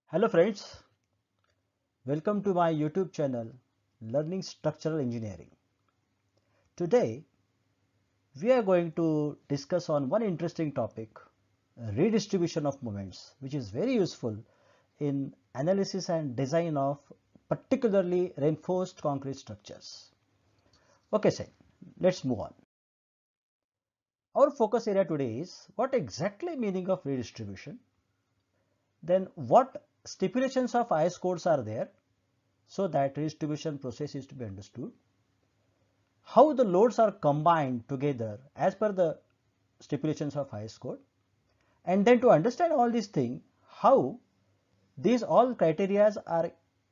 Hello friends, welcome to my YouTube channel Learning Structural Engineering. Today we are going to discuss on one interesting topic, redistribution of moments, which is very useful in analysis and design of particularly reinforced concrete structures. Okay, so let's move on. Our focus area today is what exactly meaning of redistribution, then what stipulations of IS codes are there so that redistribution process is to be understood, how the loads are combined together as per the stipulations of IS code, and then to understand all these things, how these all criteria are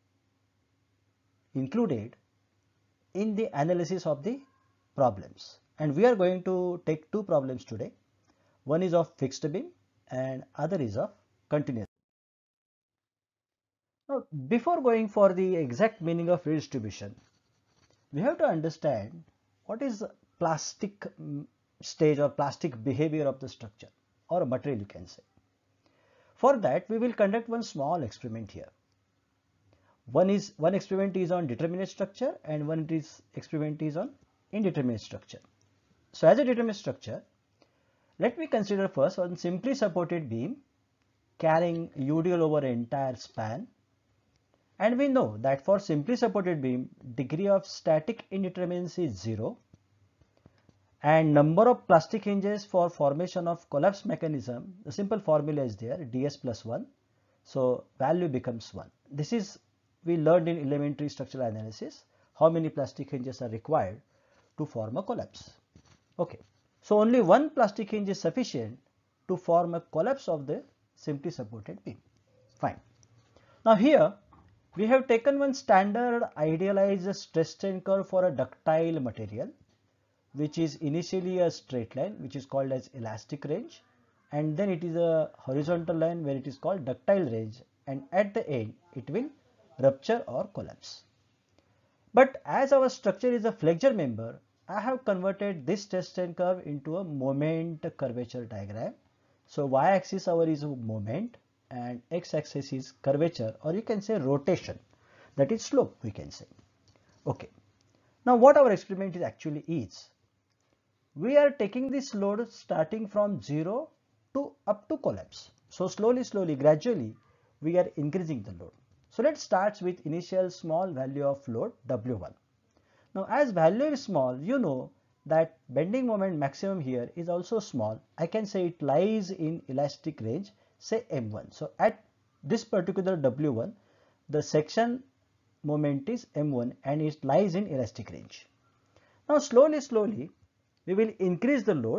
included in the analysis of the problems. And we are going to take two problems today. One is of fixed beam and other is of continuous. Now, before going for the exact meaning of redistribution, we have to understand what is plastic stage or plastic behavior of the structure or a material, you can say. For that, we will conduct one small experiment here. One experiment is on determinate structure and one experiment is on indeterminate structure. So as a determinate structure, let me consider first one simply supported beam carrying UDL over an entire span. And we know that for simply supported beam, degree of static indeterminacy is 0 and number of plastic hinges for formation of collapse mechanism, the simple formula is there, ds plus 1. So value becomes 1. This is we learned in elementary structural analysis, how many plastic hinges are required to form a collapse. Okay, so only one plastic hinge is sufficient to form a collapse of the simply supported beam. Fine. Now here we have taken one standard idealized stress strain curve for a ductile material, which is initially a straight line, which is called as elastic range, and then it is a horizontal line where it is called ductile range, and at the end it will rupture or collapse. But as our structure is a flexure member, I have converted this stress strain curve into a moment curvature diagram. So y-axis our is moment and x-axis is curvature, or you can say rotation, that is slope we can say. Okay. Now what our experiment is actually is, we are taking this load starting from 0 to up to collapse. So slowly, gradually we are increasing the load. So let's start with initial small value of load W1. Now as value is small, you know that bending moment maximum here is also small. I can say it lies in elastic range, say M1. So at this particular W1, the section moment is M1 and it lies in elastic range. Now slowly we will increase the load,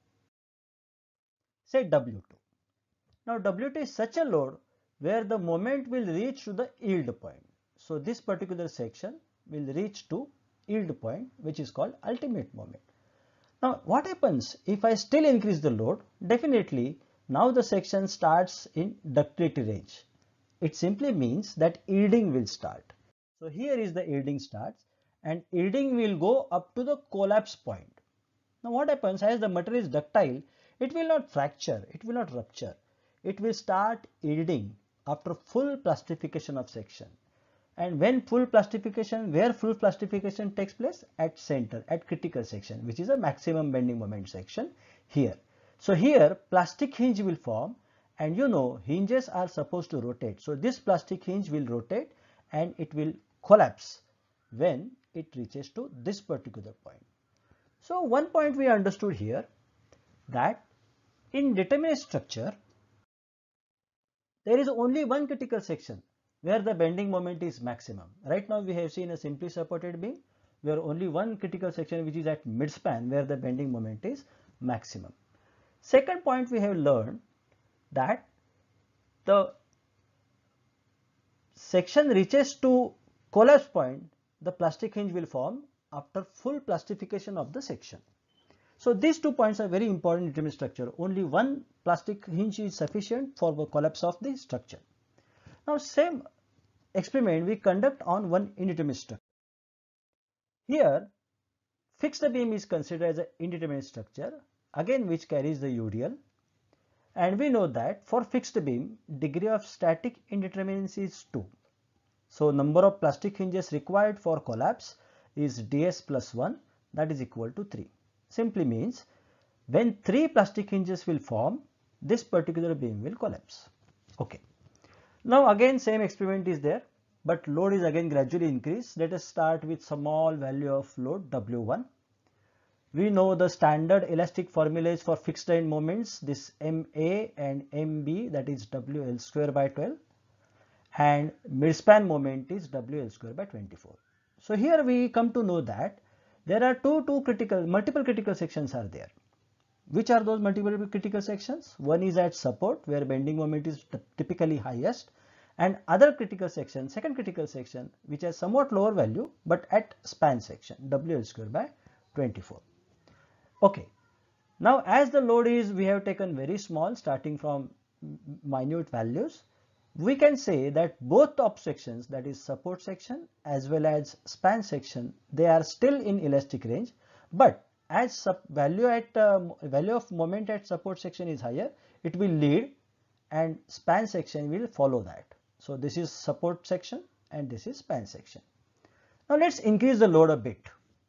say W2. Now W2 is such a load where the moment will reach to the yield point. So this particular section will reach to yield point, which is called ultimate moment. Now what happens if I still increase the load? Definitely now the section starts in ductility range. It simply means that yielding will start. So here is the yielding starts and yielding will go up to the collapse point. Now what happens, as the material is ductile, it will not fracture, it will not rupture. It will start yielding after full plastification of section. And when full plastification, where full plastification takes place? At center, at critical section, which is a maximum bending moment section here. So here plastic hinge will form, and you know hinges are supposed to rotate. So this plastic hinge will rotate and it will collapse when it reaches to this particular point. So one point we understood here, that in determinate structure there is only one critical section where the bending moment is maximum. Right now we have seen a simply supported beam where only one critical section, which is at midspan, where the bending moment is maximum. Second point, we have learned that the section reaches to collapse point, the plastic hinge will form after full plastification of the section. So these 2 points are very important in determinate structure. Only one plastic hinge is sufficient for the collapse of the structure. Now same experiment we conduct on one indeterminate structure. Here fixed beam is considered as an indeterminate structure, again which carries the UDL, And we know that for fixed beam, degree of static indeterminacy is 2. So number of plastic hinges required for collapse is ds plus 1, that is equal to 3. Simply means when 3 plastic hinges will form, this particular beam will collapse. Okay. Now again same experiment is there, but load is again gradually increased. Let us start with small value of load W1. We know the standard elastic formulas for fixed end moments, this MA and MB, that is WL square by 12, and midspan moment is WL square by 24. So here we come to know that there are multiple critical sections are there. Which are those multiple critical sections? One is at support where bending moment is typically highest, and other critical section, second critical section, which has somewhat lower value but at span section, WL square by 24. Okay, now as the load is, we have taken very small starting from minute values, we can say that both top sections, that is support section as well as span section, they are still in elastic range, but as value of moment at support section is higher, it will lead and span section will follow that. So this is support section and this is span section. Now let's increase the load a bit.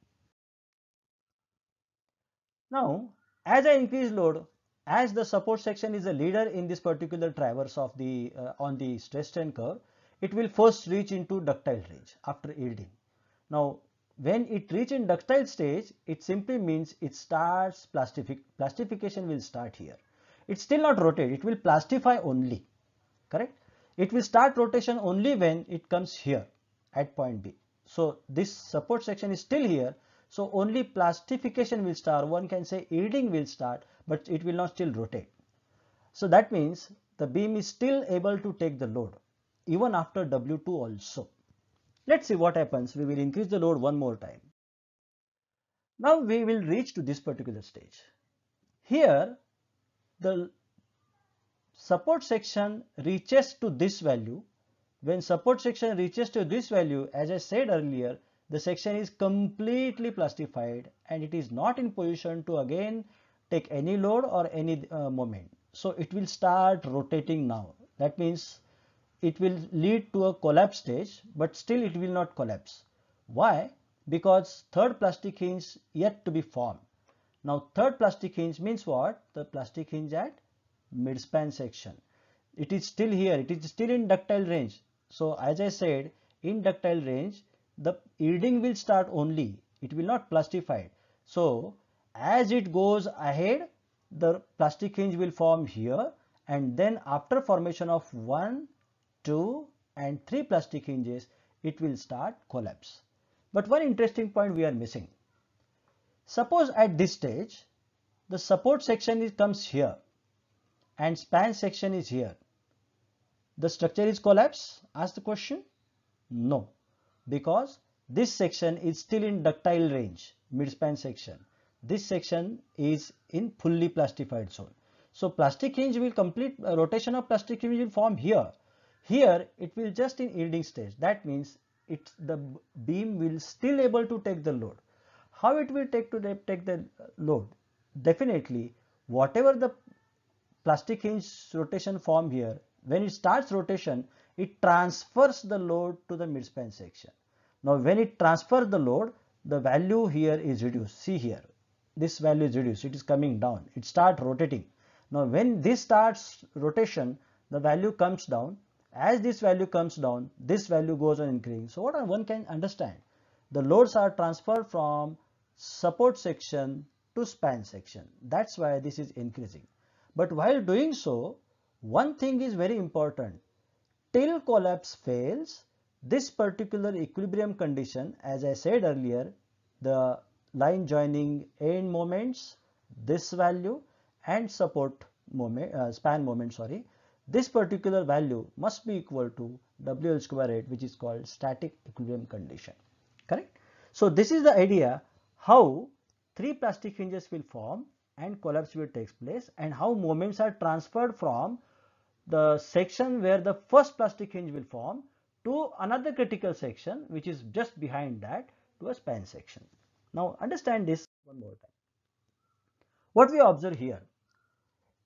Now as I increase load, as the support section is a leader in this particular traverse of the on the stress strain curve, it will first reach into ductile range after yielding. Now when it reach in ductile stage, it simply means it starts plastification will start here. It's still not rotate, it will plastify only, correct? It will start rotation only when it comes here at point B. So this support section is still here, so only plastification will start, one can say yielding will start, but it will not still rotate. So that means the beam is still able to take the load even after W2 also. Let's see what happens. We will increase the load one more time. Now we will reach to this particular stage. Here the support section reaches to this value. When support section reaches to this value, as I said earlier, the section is completely plastified and it is not in position to again take any load or any moment. So it will start rotating now. That means it will lead to a collapse stage, but still it will not collapse. Why? Because third plastic hinge yet to be formed. Now third plastic hinge means what? The plastic hinge at midspan section. It is still here, it is still in ductile range. So as I said, in ductile range, the yielding will start only, it will not plastify. So as it goes ahead, the plastic hinge will form here, and then after formation of 1, 2 and 3 plastic hinges, it will start collapse. But one interesting point we are missing. Suppose at this stage, the support section comes here and span section is here. The structure is collapsed? Ask the question. No, because this section is still in ductile range, midspan section. This section is in fully plastified zone. So plastic hinge will complete rotation of plastic hinge will form here. Here it will just in yielding stage. That means the beam will still able to take the load. How it will take the load? Definitely whatever the plastic hinge rotation form here, when it starts rotation, it transfers the load to the midspan section. Now when it transfers the load, the value here is reduced. See here, this value is reduced, it is coming down, it starts rotating. Now when this starts rotation, the value comes down. As this value comes down, this value goes on increasing. So what one can understand, the loads are transferred from support section to span section. That's why this is increasing. But while doing so, one thing is very important. Till collapse fails, this particular equilibrium condition, as I said earlier, the line joining end moments, this value and support moment, span moment, sorry, this particular value must be equal to WL square 8, which is called static equilibrium condition, correct? So this is the idea how 3 plastic hinges will form and collapse will take place, and how moments are transferred from the section where the first plastic hinge will form to another critical section which is just behind that to a span section. Now understand this one more time. What we observe here,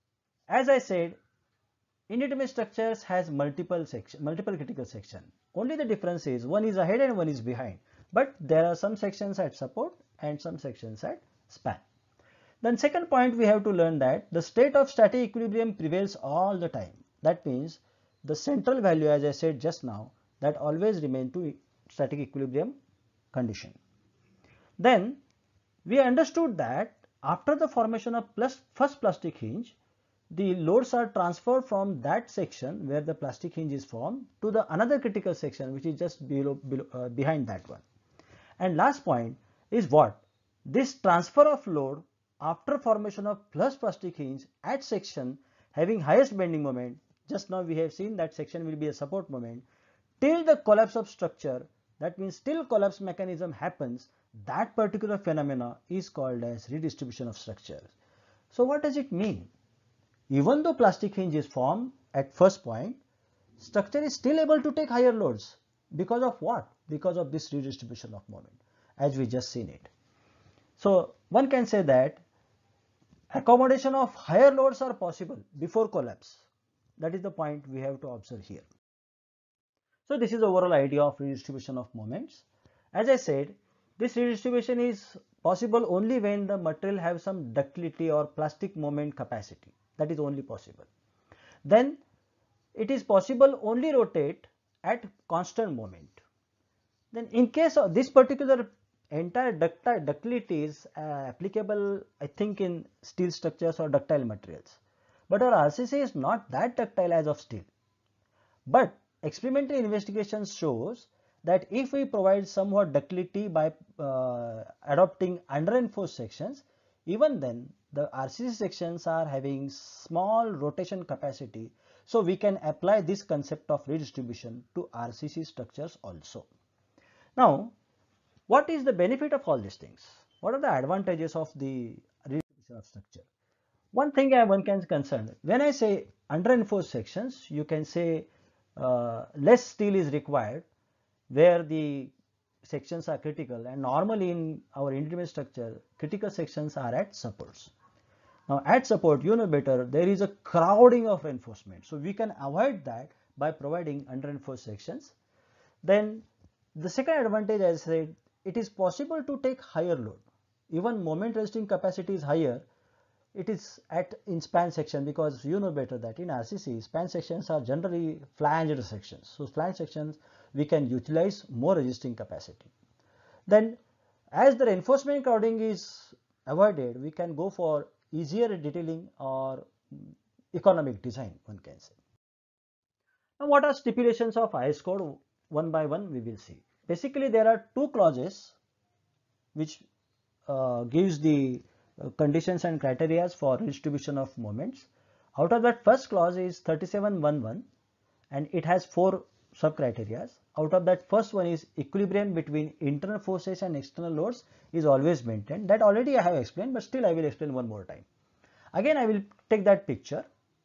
As I said, indeterminate structures has multiple critical section. Only the difference is one is ahead and one is behind. But there are some sections at support and some sections at span. Then second point, we have to learn that the state of static equilibrium prevails all the time. That means the central value, as I said just now, that always remain to static equilibrium condition. Then we understood that after the formation of first plastic hinge, the loads are transferred from that section where the plastic hinge is formed to the another critical section which is just behind that one. And last point is what? This transfer of load after formation of first plastic hinge at section having highest bending moment, just now we have seen that section will be a support moment, till the collapse of structure, that means till collapse mechanism happens, that particular phenomena is called as redistribution of structure. So what does it mean? Even though plastic hinge is formed at first point, structure is still able to take higher loads. Because of what? Because of this redistribution of moment, as we just seen it. So one can say that accommodation of higher loads are possible before collapse. That is the point we have to observe here. So this is the overall idea of redistribution of moments. As I said, this redistribution is possible only when the material has some ductility or plastic moment capacity. That is only possible. Then it is possible only rotate at constant moment. Then in case of this particular entire ductility is applicable, I think, in steel structures or ductile materials. But our RCC is not that ductile as of steel. But experimental investigation shows that if we provide somewhat ductility by adopting under-enforced sections, even then the RCC sections are having small rotation capacity. So we can apply this concept of redistribution to RCC structures also. Now, what is the benefit of all these things? What are the advantages of the redistribution of structure? One thing one can concern, when I say under-enforced sections, you can say less steel is required where the sections are critical, and normally in our indeterminate structure, critical sections are at supports. Now at support, you know better, there is a crowding of reinforcement. So we can avoid that by providing under-enforced sections. Then the second advantage, as I said, it is possible to take higher load. Even moment resisting capacity is higher. It is in span section, because you know better that in RCC, span sections are generally flanged sections. So flange sections we can utilize more resisting capacity. Then as the reinforcement crowding is avoided, we can go for easier detailing or economic design, one can say. Now what are stipulations of IS code? One by one we will see. Basically there are two clauses which gives the conditions and criteria for redistribution of moments. Out of that, first clause is 3711 and it has 4 sub criteria. Out of that, first one is equilibrium between internal forces and external loads is always maintained. That already I have explained, but still I will explain one more time. Again I will take that picture.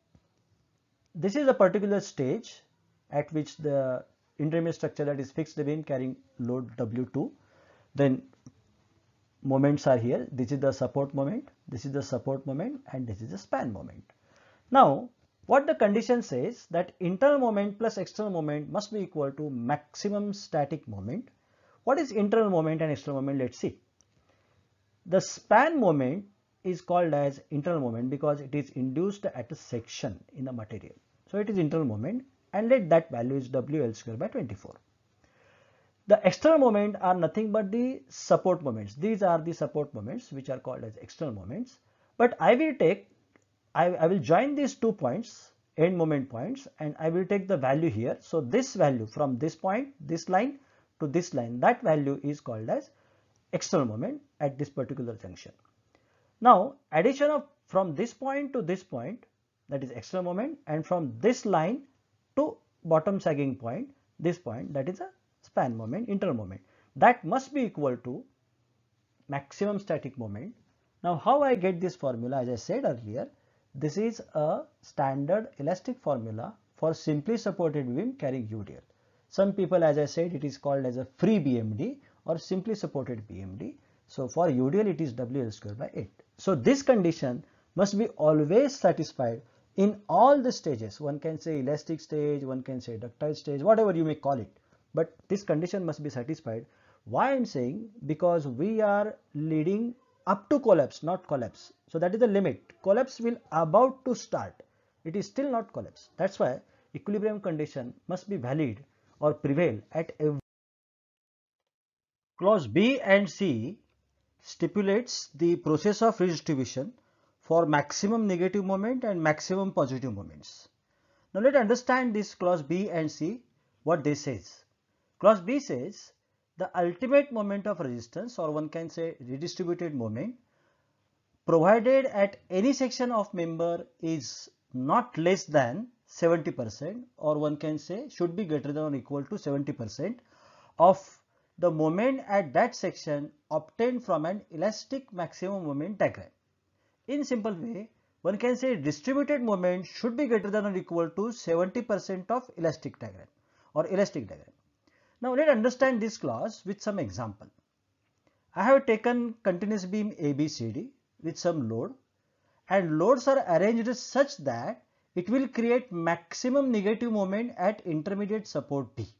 This is a particular stage at which the intermediate structure, that is fixed beam carrying load W2, then moments are here. This is the support moment, this is the support moment, and this is the span moment. Now what the condition says, that internal moment plus external moment must be equal to maximum static moment. What is internal moment and external moment? Let's see. The span moment is called as internal moment because it is induced at a section in the material. So it is internal moment, and let that value is WL square by 24. The external moment are nothing but the support moments. These are the support moments which are called as external moments. But I will join these 2 points, end moment points, and I will take the value here. So this value from this point, this line to this line, that value is called as external moment at this particular junction. Now addition of from this point to this point, that is external moment, and from this line to bottom sagging point, this point, that is a span moment, internal moment, that must be equal to maximum static moment. Now how I get this formula? As I said earlier, this is a standard elastic formula for simply supported beam carrying UDL. Some people, as I said, it is called as a free BMD or simply supported BMD. So for UDL it is WL square by 8. So this condition must be always satisfied in all the stages. One can say elastic stage, one can say ductile stage, whatever you may call it, but this condition must be satisfied. Why I am saying? Because we are leading up to collapse, not collapse. So that is the limit. Collapse will about to start. It is still not collapse. That's why equilibrium condition must be valid or prevail at every. Clause B and C stipulates the process of redistribution for maximum negative moment and maximum positive moments. Now let us understand this clause B and C, what they says. Clause B says the ultimate moment of resistance, or one can say redistributed moment, provided at any section of member is not less than 70%, or one can say should be greater than or equal to 70% of the moment at that section obtained from an elastic maximum moment diagram. In simple way, one can say distributed moment should be greater than or equal to 70% of elastic diagram or elastic diagram. Now let us understand this clause with some example. I have taken continuous beam ABCD with some load, and loads are arranged such that it will create maximum negative moment at intermediate support D.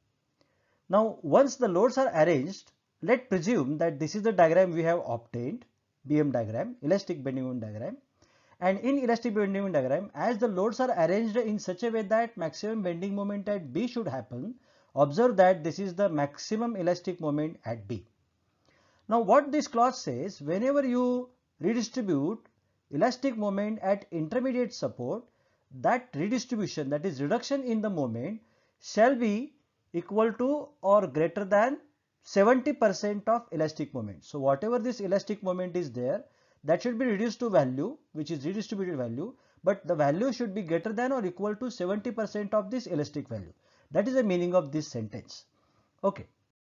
Now once the loads are arranged, let's presume that this is the diagram we have obtained, BM diagram, elastic bending moment diagram, and in elastic bending moment diagram, as the loads are arranged in such a way that maximum bending moment at B should happen, observe that this is the maximum elastic moment at B. Now what this clause says, whenever you redistribute elastic moment at intermediate support, that redistribution, that is reduction in the moment, shall be equal to or greater than 70% of elastic moment. So whatever this elastic moment is there, that should be reduced to value, which is redistributed value, but the value should be greater than or equal to 70% of this elastic value. That is the meaning of this sentence. Okay.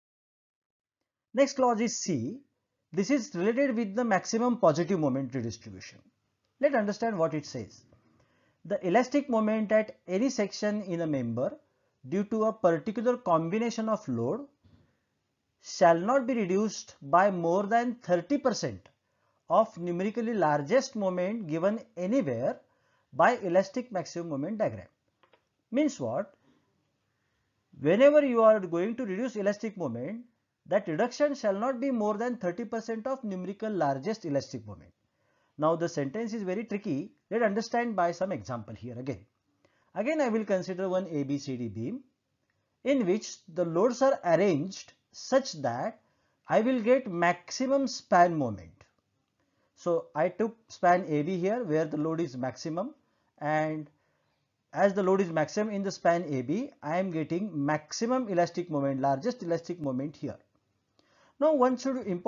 Next clause is C. This is related with the maximum positive moment redistribution. Let's understand what it says. The elastic moment at any section in a member due to a particular combination of load shall not be reduced by more than 30% of numerically largest moment given anywhere by elastic maximum moment diagram. Means what? Whenever you are going to reduce elastic moment, that reduction shall not be more than 30% of numerical largest elastic moment. Now the sentence is very tricky. Let's understand by some example here again. Again I will consider one ABCD beam in which the loads are arranged such that I will get maximum span moment. So I took span AB here where the load is maximum, and as the load is maximum in the span AB, I am getting maximum elastic moment, largest elastic moment here. Now one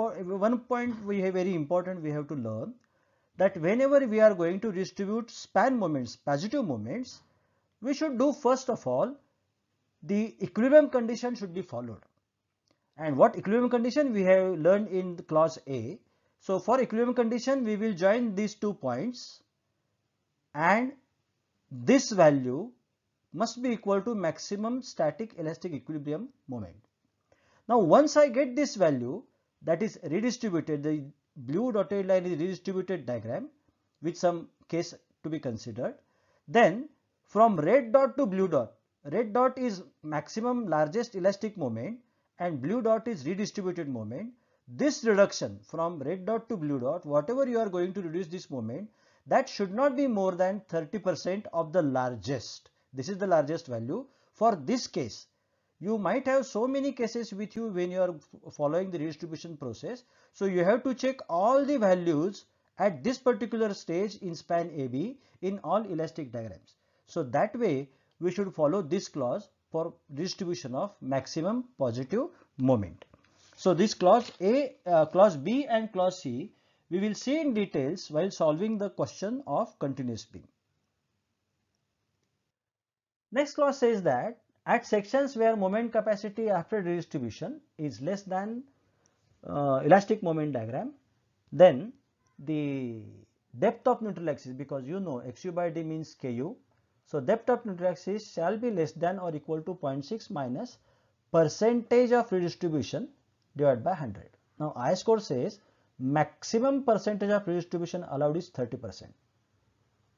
point we have very important we have to learn, that whenever we are going to distribute span moments, positive moments, we should do first of all the equilibrium condition should be followed. And what equilibrium condition we have learned in the clause A. So for equilibrium condition we will join these 2 points, and this value must be equal to maximum static elastic equilibrium moment. Now once I get this value, that is redistributed, the blue dotted line is redistributed diagram with some case to be considered. Then from red dot to blue dot, red dot is maximum largest elastic moment and blue dot is redistributed moment. This reduction from red dot to blue dot, whatever you are going to reduce this moment, that should not be more than 30% of the largest. This is the largest value for this case. You might have so many cases with you when you are following the redistribution process. So you have to check all the values at this particular stage in span AB in all elastic diagrams. So that way we should follow this clause for distribution of maximum positive moment. So this clause A, clause B and clause C we will see in details while solving the question of continuous beam. Next clause says that at sections where moment capacity after redistribution is less than elastic moment diagram, then the depth of neutral axis, because you know XU by D means KU, so depth of neutral axis shall be less than or equal to 0.6 minus percentage of redistribution divided by 100. Now I score says maximum percentage of redistribution allowed is 30%.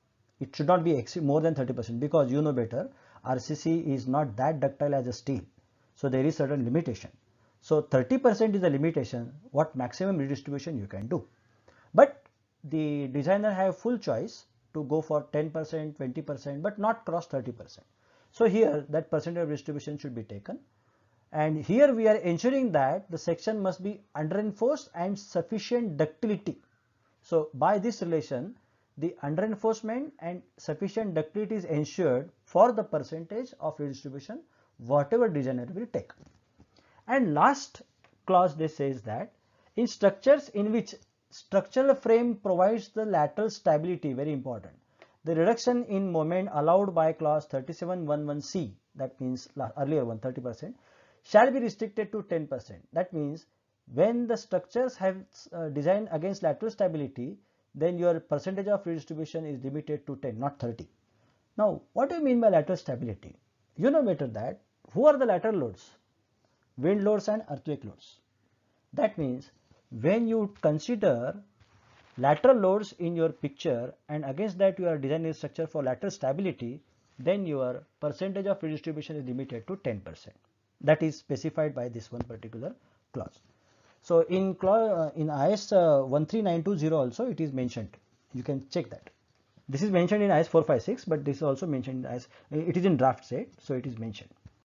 It should not be more than 30% because you know better, RCC is not that ductile as a steel. So there is certain limitation. So 30% is the limitation what maximum redistribution you can do. But the designer have full choice to go for 10%, 20%, but not cross 30%. So here that percentage of distribution should be taken. And here we are ensuring that the section must be under-enforced and sufficient ductility. So by this relation, the under-enforcement and sufficient ductility is ensured for the percentage of redistribution whatever designer will take. And last clause they says that in structures in which structural frame provides the lateral stability, very important, the reduction in moment allowed by clause 3711C, that means earlier one 30%, shall be restricted to 10%. That means when the structures have designed against lateral stability, then your percentage of redistribution is limited to 10, not 30. Now, what do you mean by lateral stability? You know better that who are the lateral loads? Wind loads and earthquake loads. That means when you consider lateral loads in your picture and against that you are designing a structure for lateral stability, then your percentage of redistribution is limited to 10%. That is specified by this one particular clause. So in IS 13920 also it is mentioned. You can check that. This is mentioned in IS 456, but this is also mentioned as it is in draft set, so it is mentioned.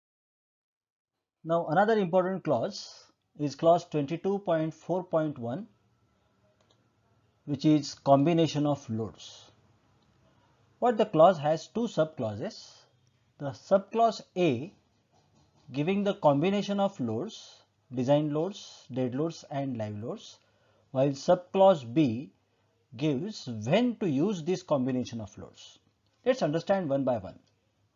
Now another important clause is clause 22.4.1, which is combination of loads. What the clause has two sub clauses. The sub clause A giving the combination of loads, design loads, dead loads and live loads, while sub clause B gives when to use this combination of loads. Let's understand one by one.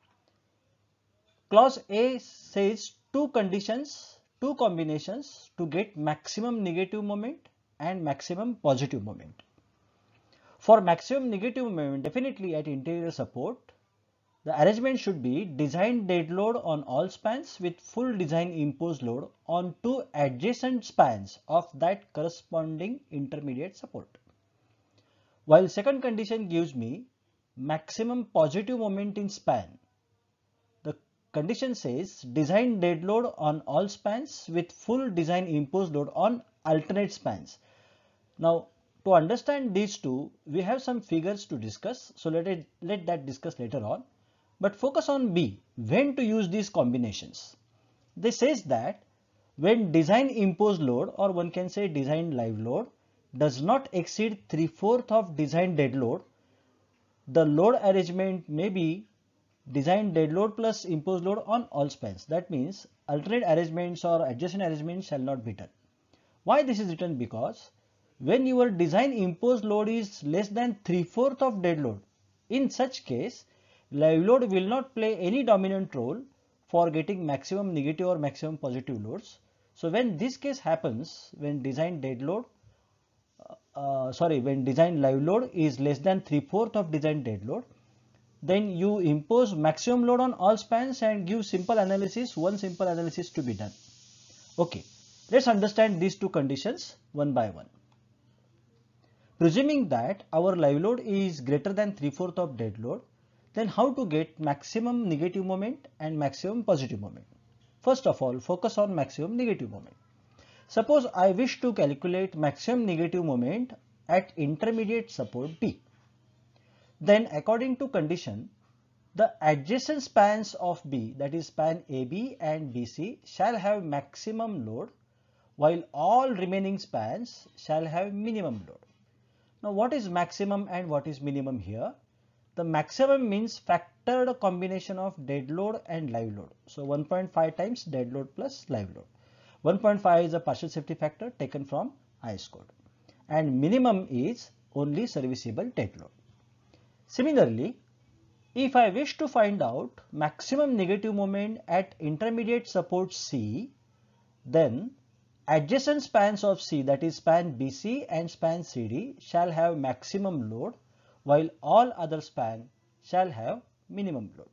Clause A says two conditions, two combinations to get maximum negative moment and maximum positive moment. For maximum negative moment, definitely at interior support, the arrangement should be design dead load on all spans with full design imposed load on two adjacent spans of that corresponding intermediate support. While second condition gives me maximum positive moment in span, the condition says design dead load on all spans with full design imposed load on alternate spans. Now to understand these two, we have some figures to discuss, so let that discuss later on. But focus on B, when to use these combinations. This says that when design imposed load, or one can say design live load, does not exceed 3/4 of design dead load, the load arrangement may be design dead load plus imposed load on all spans. That means alternate arrangements or adjacent arrangements shall not be done. Why this is written? Because when your design imposed load is less than 3/4 of dead load, in such case live load will not play any dominant role for getting maximum negative or maximum positive loads. So when this case happens, when design dead load, when design live load is less than 3/4 of design dead load, then you impose maximum load on all spans and give simple analysis, one simple analysis to be done. Okay, let's understand these two conditions one by one. Presuming that our live load is greater than 3/4 of dead load, then how to get maximum negative moment and maximum positive moment? First of all, focus on maximum negative moment. Suppose I wish to calculate maximum negative moment at intermediate support B. Then according to condition, the adjacent spans of B, that is span AB and BC, shall have maximum load, while all remaining spans shall have minimum load. Now what is maximum and what is minimum here? The maximum means factored combination of dead load and live load. So 1.5 times dead load plus live load. 1.5 is a partial safety factor taken from IS code. And minimum is only serviceable dead load. Similarly, if I wish to find out maximum negative moment at intermediate support C, then adjacent spans of C, that is span BC and span CD, shall have maximum load, while all other span shall have minimum load.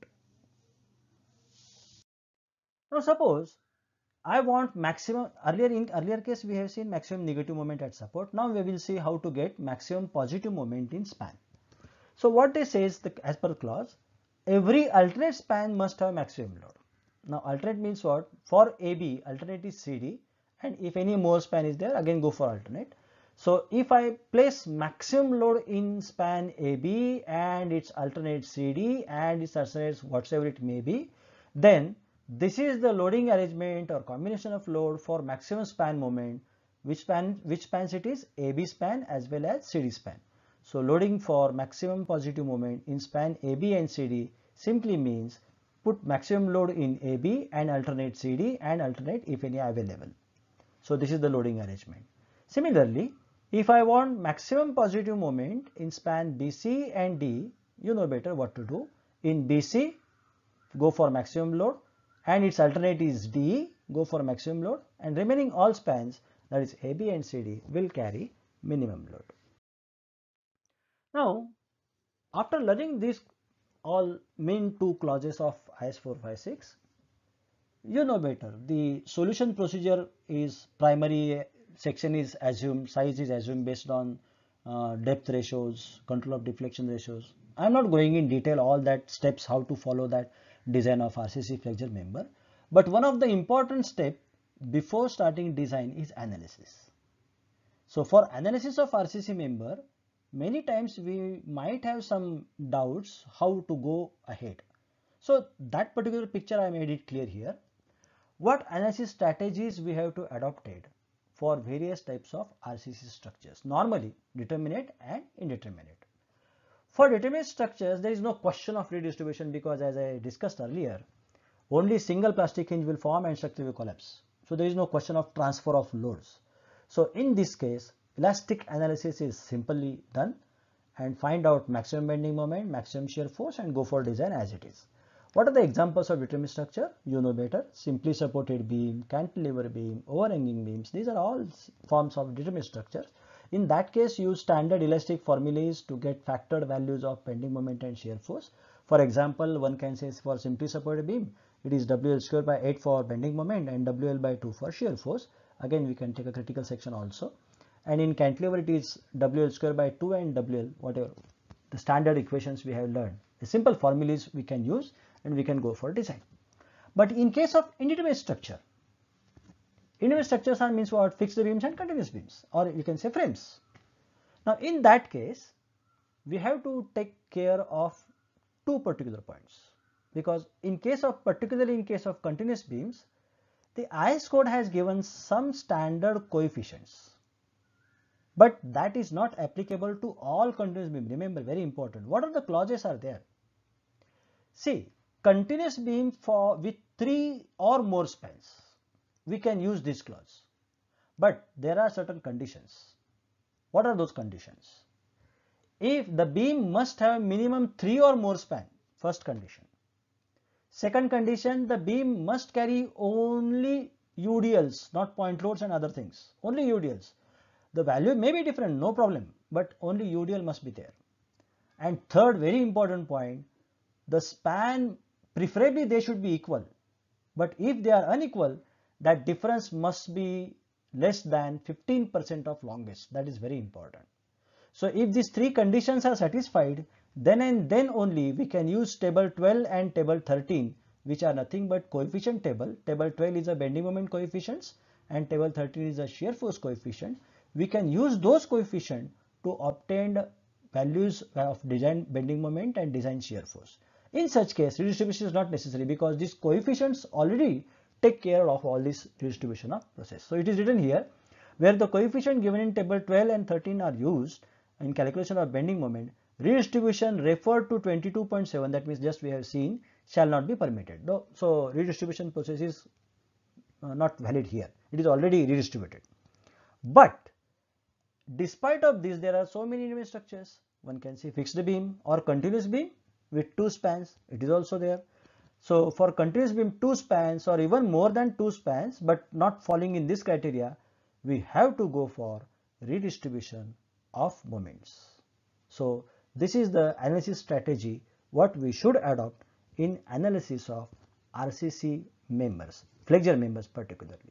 Now suppose I want maximum, in earlier case we have seen maximum negative moment at support. Now we will see how to get maximum positive moment in span. So what they say is, as per the clause, every alternate span must have maximum load. Now alternate means what? For AB, alternate is CD, and if any more span is there, again go for alternate. So if I place maximum load in span AB and its alternate CD and its alternates whatsoever it may be, then this is the loading arrangement or combination of load for maximum span moment. Which spans it is? AB span as well as CD span. So loading for maximum positive moment in span AB and CD simply means put maximum load in AB and alternate CD and alternate if any available. So this is the loading arrangement. Similarly, if I want maximum positive moment in span BC and D, you know better what to do. In BC, go for maximum load, and its alternate is D, go for maximum load, and remaining all spans, that is AB and CD, will carry minimum load. Now, after learning these all main two clauses of IS 456, you know better. The solution procedure is primary section is assumed, size is assumed based on depth ratios, control of deflection ratios. I am not going in detail all that steps how to follow that design of RCC flexure member. But one of the important steps before starting design is analysis. So for analysis of RCC member, many times we might have some doubts how to go ahead. So that particular picture I made it clear here. What analysis strategies we have to adopted for various types of RCC structures, normally determinate and indeterminate. For determinate structures, there is no question of redistribution because, as I discussed earlier, only single plastic hinge will form and structure will collapse. So there is no question of transfer of loads. So in this case, elastic analysis is simply done and find out maximum bending moment, maximum shear force, and go for design as it is. What are the examples of determinate structure? You know better. Simply supported beam, cantilever beam, overhanging beams. These are all forms of determinate structures. In that case, use standard elastic formulas to get factored values of bending moment and shear force. For example, one can say for simply supported beam, it is WL square by 8 for bending moment and WL by 2 for shear force. Again, we can take a critical section also. And in cantilever, it is WL square by 2 and WL, whatever the standard equations we have learned. The simple formulas we can use and we can go for design. But in case of indeterminate structure, indeterminate structures are means what? Fixed beams and continuous beams, or you can say frames. Now in that case, we have to take care of two particular points, because particularly in case of continuous beams, the IS code has given some standard coefficients, but that is not applicable to all continuous beams. Remember, very important, what are the clauses are there? See, continuous beam with 3 or more spans, we can use this clause, but there are certain conditions. What are those conditions? If the beam must have minimum 3 or more span, first condition. Second condition, the beam must carry only UDLs, not point loads and other things, only UDLs. The value may be different, no problem, but only UDL must be there. And third, very important point, the span, preferably they should be equal, but if they are unequal, that difference must be less than 15% of longest. That is very important. So if these three conditions are satisfied, then and then only we can use table 12 and table 13, which are nothing but coefficient table. Table 12 is a bending moment coefficients and table 13 is a shear force coefficient. We can use those coefficients to obtain values of design bending moment and design shear force. In such case, redistribution is not necessary because these coefficients already take care of all this redistribution of process. So it is written here, where the coefficient given in table 12 and 13 are used in calculation of bending moment, redistribution referred to 22.7, that means just we have seen, shall not be permitted. So redistribution process is not valid here. It is already redistributed. But despite of this, there are so many indeterminate structures. One can see fixed beam or continuous beam with 2 spans. It is also there. So for continuous beam 2 spans or even more than 2 spans, but not falling in this criteria, we have to go for redistribution of moments. So this is the analysis strategy what we should adopt in analysis of RCC members, flexure members particularly.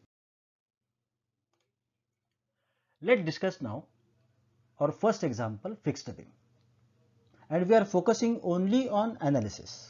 Let's discuss now our first example, fixed beam. and we are focusing only on analysis.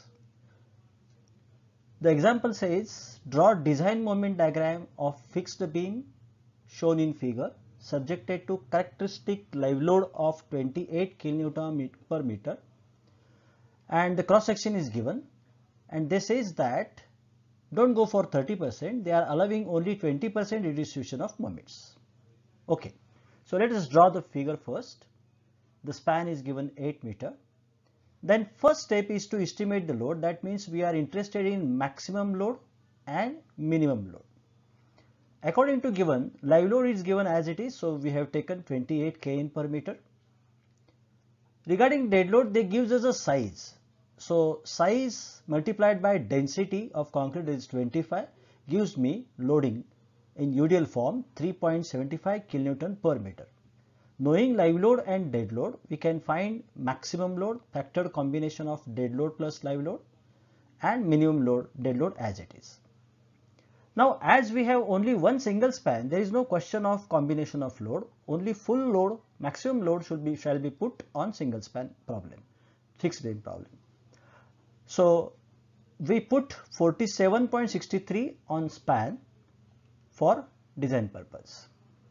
The example says, draw design moment diagram of fixed beam shown in figure subjected to characteristic live load of 28 kN per meter, and the cross section is given, and they says that don't go for 30%, they are allowing only 20% redistribution of moments. Okay, so let us draw the figure first. The span is given 8 meter. Then first step is to estimate the load. That means we are interested in maximum load and minimum load. According to given, live load is given as it is, so we have taken 28 kN per meter. Regarding dead load, they gives us a size. So size multiplied by density of concrete is 25, gives me loading in UDL form 3.75 kN per meter. Knowing live load and dead load, we can find maximum load, factored combination of dead load plus live load, and minimum load, dead load as it is. Now, as we have only one single span, there is no question of combination of load. Only full load, maximum load shall be put on single span problem, fixed beam problem. So we put 47.63 on span for design purpose.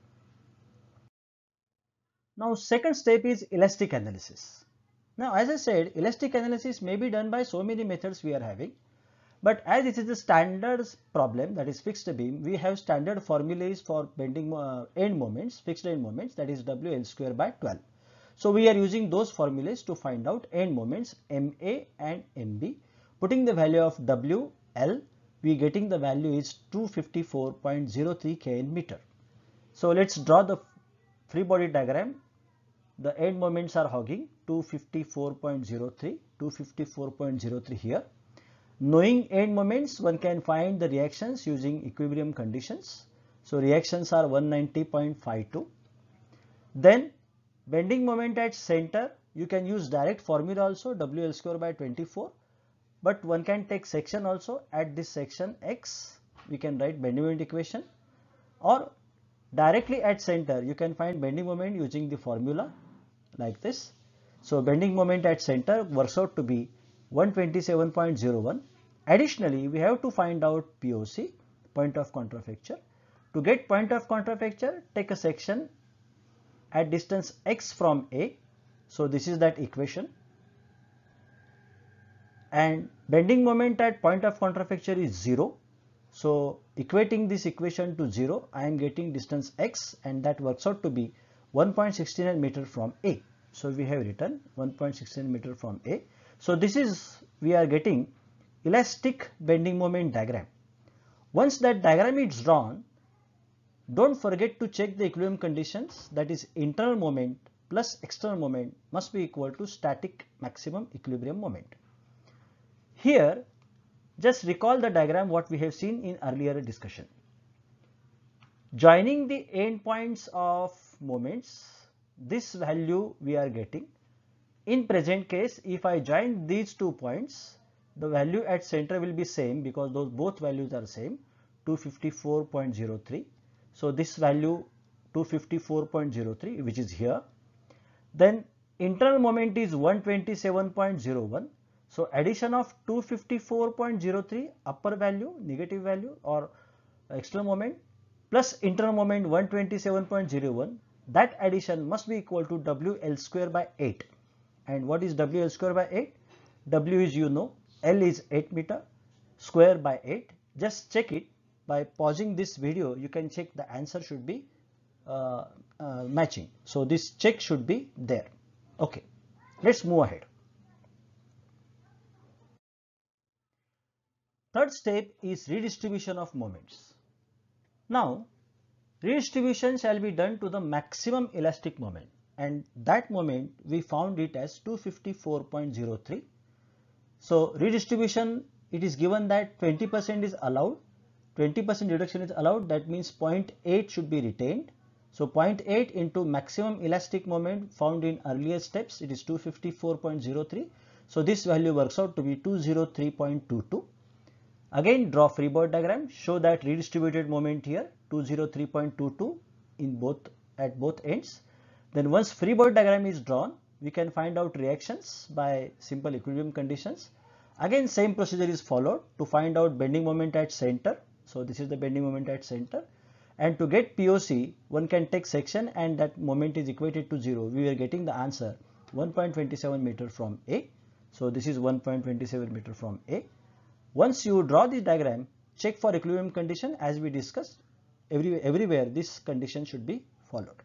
Now second step is elastic analysis. Now as I said, elastic analysis may be done by so many methods we are having, but as it is a standard problem, that is fixed beam, we have standard formulas for bending end moments, fixed end moments, that is WL square by 12. So we are using those formulas to find out end moments MA and MB. Putting the value of WL, we getting the value is 254.03 kN meter. So let's draw the free body diagram. The end moments are hogging 254.03 here. Knowing end moments, one can find the reactions using equilibrium conditions. So reactions are 190.52. Then bending moment at center, you can use direct formula also, WL square by 24. But one can take section also. At this section X, we can write bending moment equation, or directly at center you can find bending moment using the formula like this. So bending moment at center works out to be 127.01. Additionally, we have to find out POC, point of contrafracture. To get point of contrafracture, take a section at distance X from A. So this is that equation. And bending moment at point of contrafracture is 0. So equating this equation to 0, I am getting distance X, and that works out to be 1.69 meter from A. So we have written 1.69 meter from A. So this is, we are getting elastic bending moment diagram. Once that diagram is drawn, don't forget to check the equilibrium conditions, that is internal moment plus external moment must be equal to static maximum equilibrium moment. Here, just recall the diagram what we have seen in earlier discussion. Joining the end points of moments, this value we are getting. In present case, if I join these 2 points, the value at center will be same because those both values are same, 254.03. So this value 254.03, which is here. Then internal moment is 127.01. So addition of 254.03 upper value, negative value, or external moment plus internal moment 127.01, that addition must be equal to WL square by 8. And what is WL square by 8? W is, you know, L is 8 meter, square by 8. Just check it by pausing this video. You can check the answer should be matching. So this check should be there. Okay, let's move ahead. Third step is redistribution of moments. Now, redistribution shall be done to the maximum elastic moment, and that moment we found it as 254.03. So redistribution, it is given that 20% is allowed, 20% reduction is allowed, that means 0.8 should be retained. So 0.8 into maximum elastic moment found in earlier steps, it is 254.03. So this value works out to be 203.22. Again, draw freeboard diagram, show that redistributed moment here 203.22 in at both ends. Then once freeboard diagram is drawn, we can find out reactions by simple equilibrium conditions. Again, same procedure is followed to find out bending moment at center. So this is the bending moment at center, and to get POC, one can take section and that moment is equated to 0. We are getting the answer 1.27 meter from A. So this is 1.27 meter from A. Once you draw this diagram, check for equilibrium condition. As we discussed, everywhere this condition should be followed.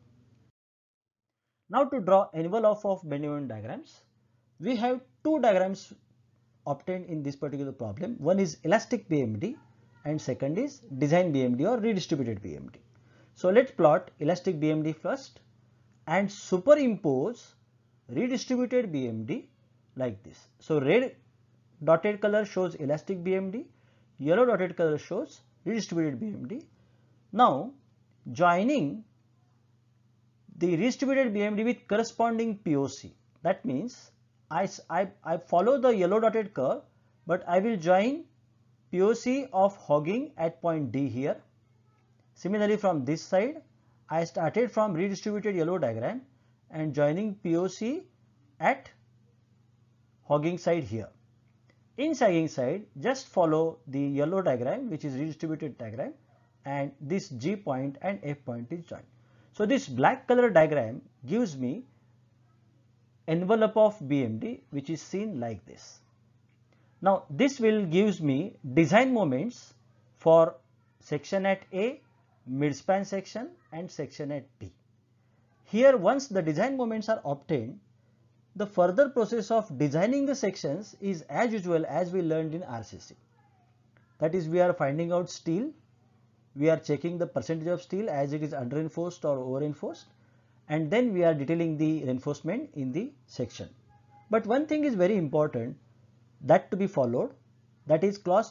Now to draw envelope of bending moment diagrams, we have two diagrams obtained in this particular problem. One is elastic BMD and second is design BMD or redistributed BMD. So let's plot elastic BMD first and superimpose redistributed BMD like this. So red dotted color shows elastic BMD, yellow dotted color shows redistributed BMD. Now joining the redistributed BMD with corresponding POC, that means I follow the yellow dotted curve, but I will join POC of hogging at point D here. Similarly, from this side, I started from redistributed yellow diagram and joining POC at hogging side here. In sagging side, just follow the yellow diagram, which is redistributed diagram, and this G point and F point is joined. So this black color diagram gives me envelope of BMD, which is seen like this. Now this will gives me design moments for section at A, midspan section and section at D. Here once the design moments are obtained, the further process of designing the sections is as usual as we learned in RCC. That is, we are finding out steel, we are checking the percentage of steel as it is under-reinforced or over-reinforced, and then we are detailing the reinforcement in the section. But one thing is very important that to be followed, that is clause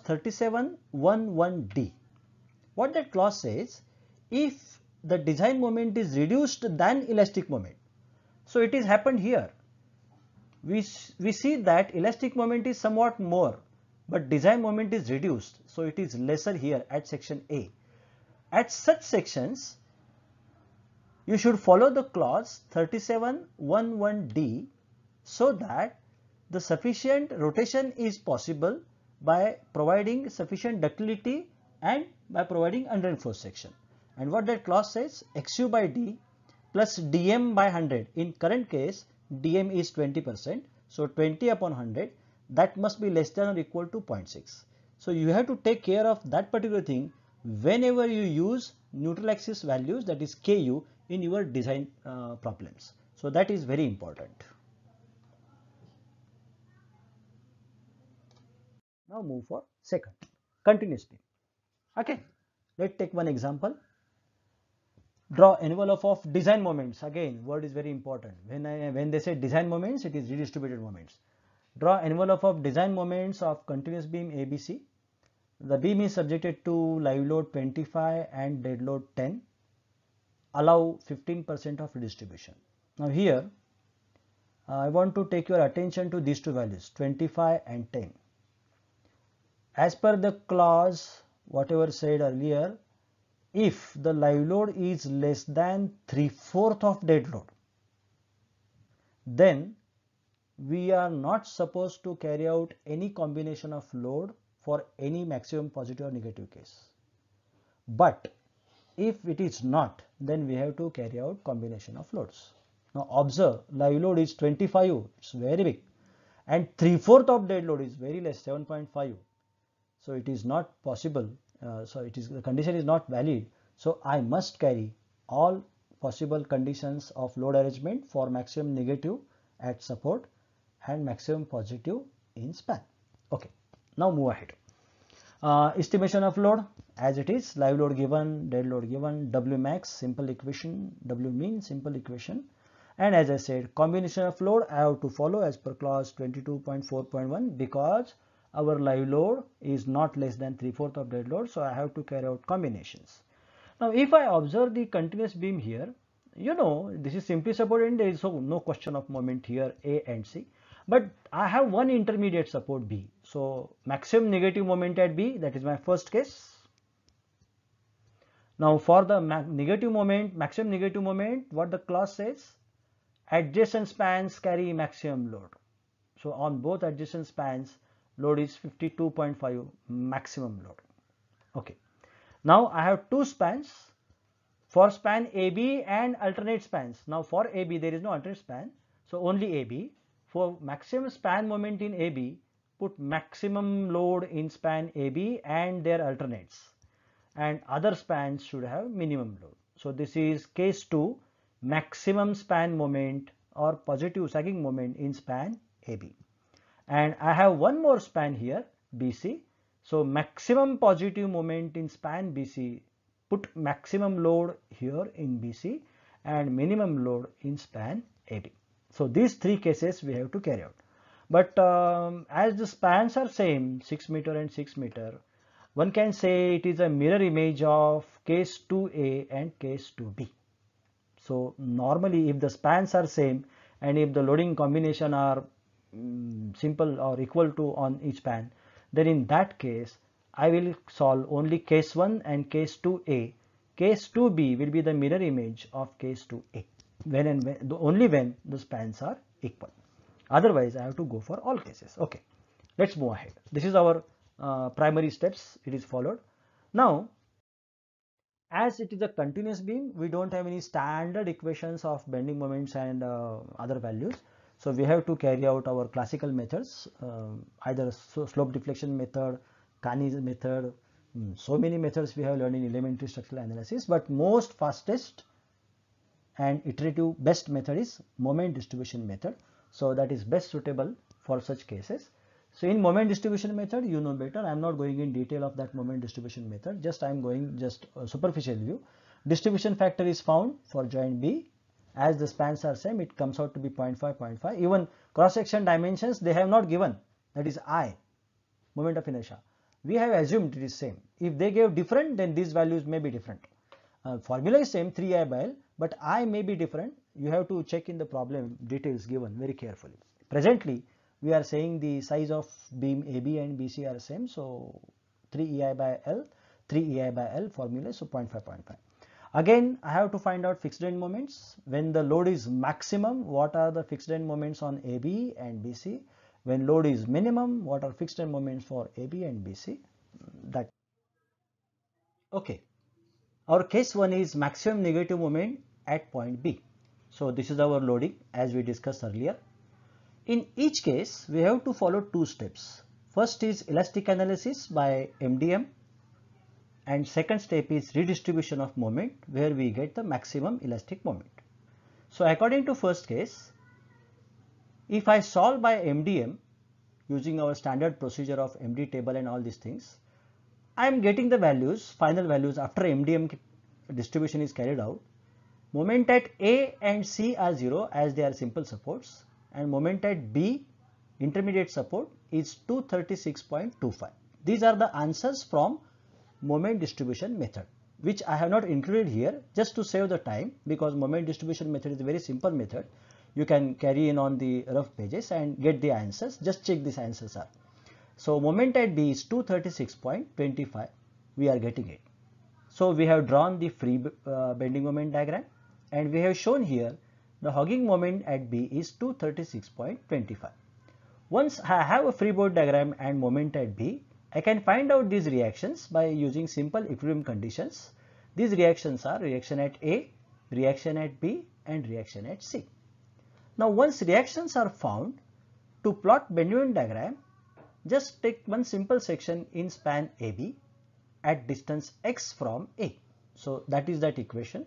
3711D. What that clause says, if the design moment is reduced than elastic moment. So it is happened here. We see that elastic moment is somewhat more, but design moment is reduced. So it is lesser here at section A. At such sections, you should follow the clause 3711D so that the sufficient rotation is possible by providing sufficient ductility and by providing under-reinforced section. And what that clause says, XU by D plus DM by 100. In current case, DM is 20%. So 20 upon 100, that must be less than or equal to 0.6. So you have to take care of that particular thing whenever you use neutral axis values, that is KU, in your design problems. So that is very important. Now move for second, continuous beam. Okay, let's take one example. Draw envelope of design moments. Again, word is very important. When they say design moments, it is redistributed moments. Draw envelope of design moments of continuous beam ABC. The beam is subjected to live load 25 and dead load 10. Allow 15% of redistribution. Now here, I want to take your attention to these two values, 25 and 10. As per the clause, whatever said earlier, if the live load is less than 3/4 of dead load, then we are not supposed to carry out any combination of load for any maximum positive or negative case. But if it is not, then we have to carry out combination of loads. Now observe, live load is 25, it's very big, and 3/4 of dead load is very less, 7.5. So it is not possible. The condition is not valid. So I must carry all possible conditions of load arrangement for maximum negative at support and maximum positive in span. Okay, now move ahead. Estimation of load as it is, live load given, dead load given, W max simple equation, W mean simple equation, and as I said, combination of load I have to follow as per clause 22.4.1 because our live load is not less than 3/4 of dead load, so I have to carry out combinations. Now if I observe the continuous beam here, you know this is simply supported and there is no question of moment here A and C, but I have one intermediate support B. So maximum negative moment at B, that is my first case. Now for the negative moment, maximum negative moment, what the clause says, adjacent spans carry maximum load. So on both adjacent spans, load is 52.5 maximum load. Okay. Now I have two spans for span AB and alternate spans. Now for AB there is no alternate span, so only AB. For maximum span moment in AB, put maximum load in span AB and their alternates, and other spans should have minimum load. So this is case 2, maximum span moment or positive sagging moment in span AB. And I have one more span here, BC. So maximum positive moment in span BC, put maximum load here in BC and minimum load in span AB. So these three cases we have to carry out. But as the spans are same, 6 meter and 6 meter, one can say it is a mirror image of case 2A and case 2B. So normally if the spans are same and if the loading combination are simple or equal to on each span, then in that case I will solve only case 1 and case 2A. Case 2B will be the mirror image of case 2A only when the spans are equal. Otherwise I have to go for all cases. Okay, let's move ahead. This is our primary steps, it is followed. Now as it is a continuous beam, we don't have any standard equations of bending moments and other values. So we have to carry out our classical methods, either slope deflection method, Kani's method, so many methods we have learned in elementary structural analysis, but most fastest and iterative best method is moment distribution method. So that is best suitable for such cases. So in moment distribution method, you know better, I am not going in detail of that moment distribution method, just I am going just a superficial view. Distribution factor is found for joint B. As the spans are same, it comes out to be 0.5, 0.5. Even cross section dimensions they have not given, that is I, moment of inertia. We have assumed it is same. If they gave different, then these values may be different. Formula is same, 3I by L, but I may be different. You have to check in the problem details given very carefully. Presently we are saying the size of beam AB and BC are same, so 3EI by L, 3EI by L formula, so 0.5, 0.5. Again I have to find out fixed end moments. When the load is maximum, what are the fixed end moments on AB and BC? When load is minimum, what are fixed end moments for AB and BC? That. Okay. Our case 1 is maximum negative moment at point B. So this is our loading as we discussed earlier. In each case we have to follow two steps. First is elastic analysis by MDM, and second step is redistribution of moment, where we get the maximum elastic moment. So according to first case, if I solve by MDM using our standard procedure of MD table and all these things, I am getting the values, final values after MDM distribution is carried out. Moment at A and C are 0 as they are simple supports, and moment at B, intermediate support, is 236.25. These are the answers from moment distribution method, which I have not included here just to save the time, because moment distribution method is a very simple method. You can carry in on the rough pages and get the answers. Just check these answers are. So moment at B is 236.25. We are getting it. So we have drawn the free bending moment diagram, and we have shown here the hogging moment at B is 236.25. Once I have a free body diagram and moment at B, I can find out these reactions by using simple equilibrium conditions. These reactions are reaction at A, reaction at B, and reaction at C. Now once reactions are found, to plot bending moment diagram, just take one simple section in span AB at distance x from A. So that is that equation,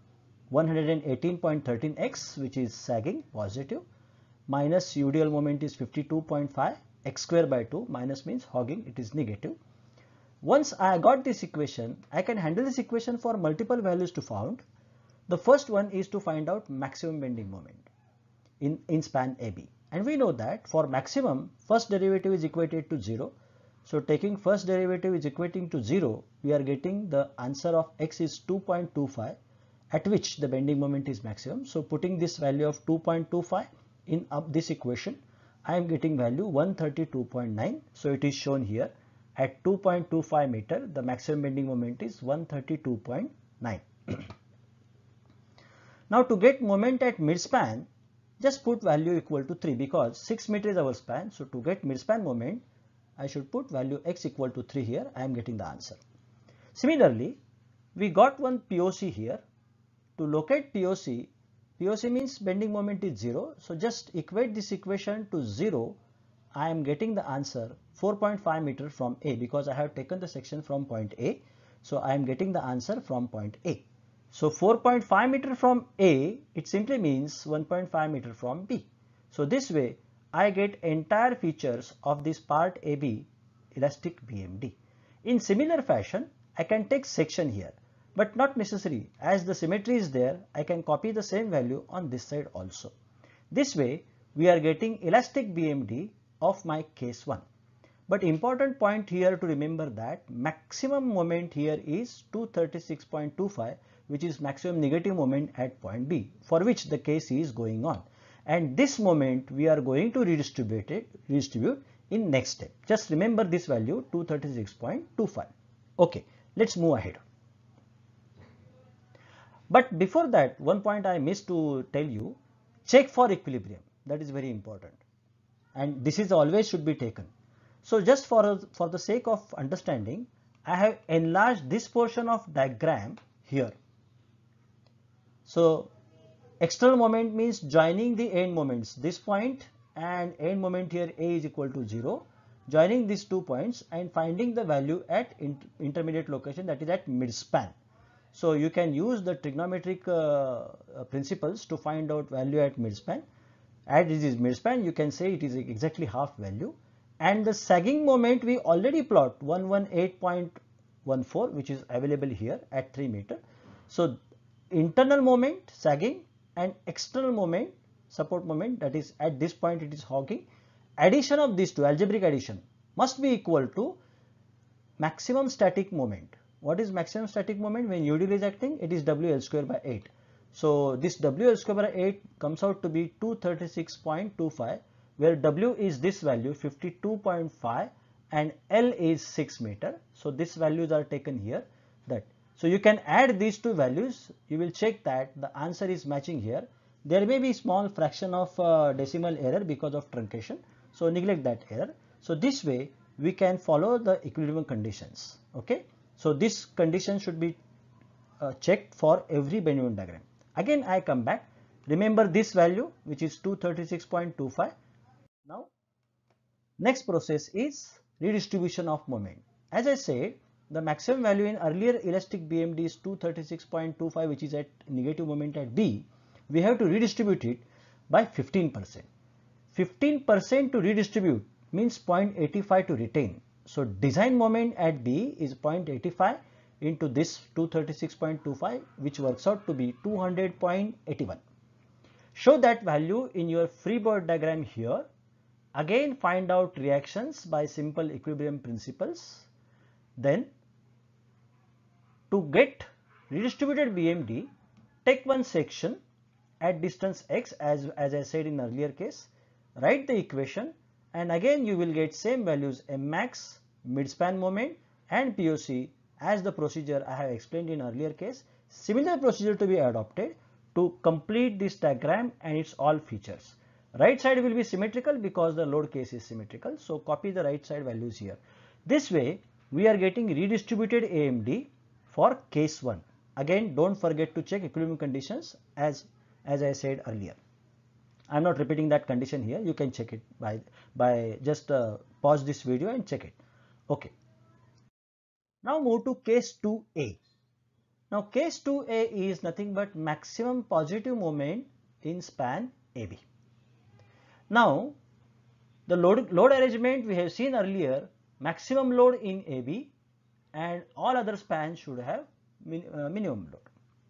118.13x, which is sagging positive, minus UDL moment is 52.5, x square by 2, minus means hogging, it is negative. Once I got this equation, I can handle this equation for multiple values to found. The first one is to find out maximum bending moment in span AB. And we know that for maximum, first derivative is equated to 0. So taking first derivative is equating to 0, we are getting the answer of x is 2.25, at which the bending moment is maximum. So putting this value of 2.25 in this equation, I am getting value 132.9. So it is shown here at 2.25 meter, the maximum bending moment is 132.9. Now to get moment at midspan, just put value equal to 3 because 6 meter is our span. So to get midspan moment, I should put value x equal to 3 here. I am getting the answer. Similarly, we got one POC here. To locate POC, POC means bending moment is 0. So just equate this equation to 0. I am getting the answer 4.5 meter from A because I have taken the section from point A. So I am getting the answer from point A. So 4.5 meter from A, it simply means 1.5 meter from B. So this way I get entire features of this part AB elastic BMD. In similar fashion, I can take section here, but not necessary. As the symmetry is there, I can copy the same value on this side also. This way we are getting elastic BMD of my case 1. But important point here to remember that maximum moment here is 236.25, which is maximum negative moment at point B, for which the case is going on. And this moment we are going to redistribute in next step. Just remember this value 236.25. Okay, let's move ahead. But before that, one point I missed to tell you, check for equilibrium. That is very important. And this is always should be taken. So just for the sake of understanding, I have enlarged this portion of diagram here. So external moment means joining the end moments, this point and end moment here A is equal to 0, joining these 2 points and finding the value at intermediate location, that is at midspan. So you can use the trigonometric principles to find out value at midspan. As it is midspan, you can say it is exactly half value. And the sagging moment we already plot 118.14, which is available here at 3 meter. So internal moment sagging and external moment support moment, that is at this point it is hogging. Addition of these two, algebraic addition, must be equal to maximum static moment. What is maximum static moment? When UDL is acting, it is WL square by 8. So this WL square by 8 comes out to be 236.25, where W is this value 52.5 and L is 6 meter. So these values are taken here. So you can add these two values. You will check that the answer is matching here. There may be small fraction of decimal error because of truncation. So neglect that error. So this way we can follow the equilibrium conditions. Okay. So this condition should be checked for every bending moment diagram. Again I come back. Remember this value, which is 236.25. Now next process is redistribution of moment. As I said, the maximum value in earlier elastic BMD is 236.25, which is at negative moment at B. We have to redistribute it by 15%. 15% to redistribute means 0.85 to retain. So design moment at B is 0.85 into this 236.25, which works out to be 200.81. Show that value in your freeboard diagram here. Again find out reactions by simple equilibrium principles. Then to get redistributed BMD, take one section at distance x as I said in earlier case, write the equation and again you will get same values Mmax, midspan moment and POC as the procedure I have explained in earlier case. Similar procedure to be adopted to complete this diagram and its all features. Right side will be symmetrical because the load case is symmetrical. So copy the right side values here. This way we are getting redistributed AMD for case 1. Again don't forget to check equilibrium conditions as I said earlier. I am not repeating that condition here. You can check it by just pause this video and check it. Okay. Now move to case 2A. Now case 2A is nothing but maximum positive moment in span AB. Now the load arrangement we have seen earlier, maximum load in AB and all other spans should have minimum load.